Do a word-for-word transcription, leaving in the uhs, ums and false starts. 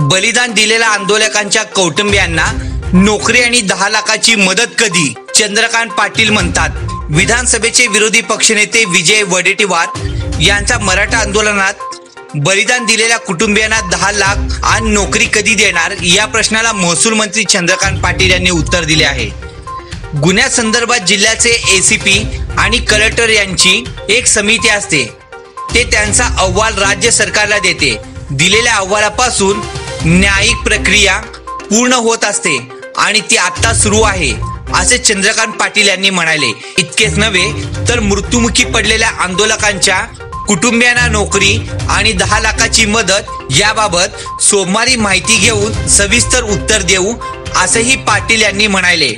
बलिदान दिलेल्या आंदोलकांच्या कौटुंबियांना नोकरी आणि दहा लाखाची मदत कधी? चंद्रकांत पाटील म्हणतात, विधानसभेचे विरोधी पक्षनेते विजय वडेट्टीवार यांचा मराठा आंदोलनात बलिदान दिलेल्या कुटुंबियांना दहा लाख आणि नोकरी कधी देणार या प्रश्नाला महसूल मंत्री चंद्रकांत पाटील यांनी उत्तर दिले आहे। गुन्ह्यासंदर्भात जिल्ह्याचे एसीपी आणि कलेक्टर यांची एक समिती असते, ते त्यांचा अहवाल राज्य सरकारला देते। दिलेल्या अहवालापासून न्यायिक प्रक्रिया पूर्ण होत असते आणि ती आता सुरू आहे, असे चंद्रकांत पाटील यांनी म्हणाले। इतकेच नव्हे तर मृत्युमुखी पडलेल्या आंदोलकांच्या कुटुंबियांना नोकरी आणि दहा लाखाची मदत याबाबत सोमवारी माहिती घेऊन सविस्तर उत्तर देऊ, असेही पाटील यांनी म्हणाले।